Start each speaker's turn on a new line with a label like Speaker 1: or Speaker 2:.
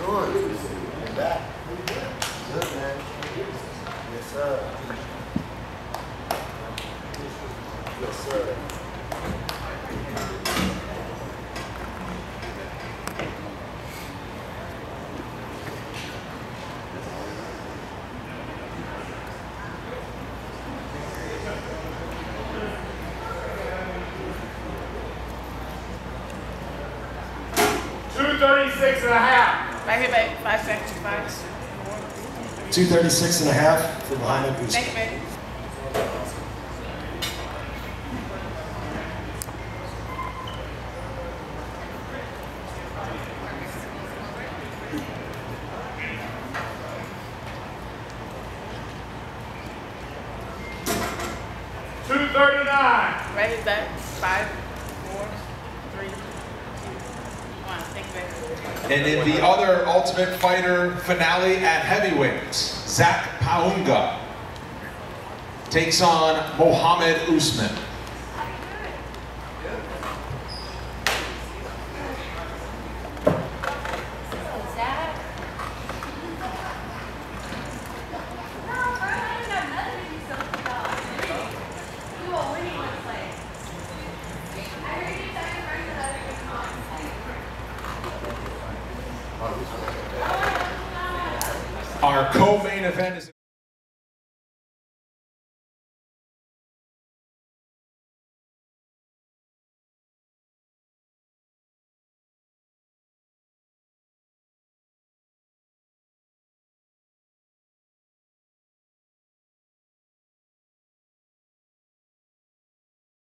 Speaker 1: doing? Back. Good, man. Yes, sir. Yes, sir.
Speaker 2: $236 and a half.
Speaker 3: Right here, baby. 5 seconds. 5.
Speaker 4: 236 and a half for Mohammed Usman.
Speaker 3: Thank you, baby.
Speaker 2: $239.
Speaker 3: Right here, back. 5, 4, 3, 2, 1. Thank you, baby.
Speaker 5: And in the other Ultimate Fighter finale at heavyweights, Pauga takes on Mohammed Usman. Our co-main event is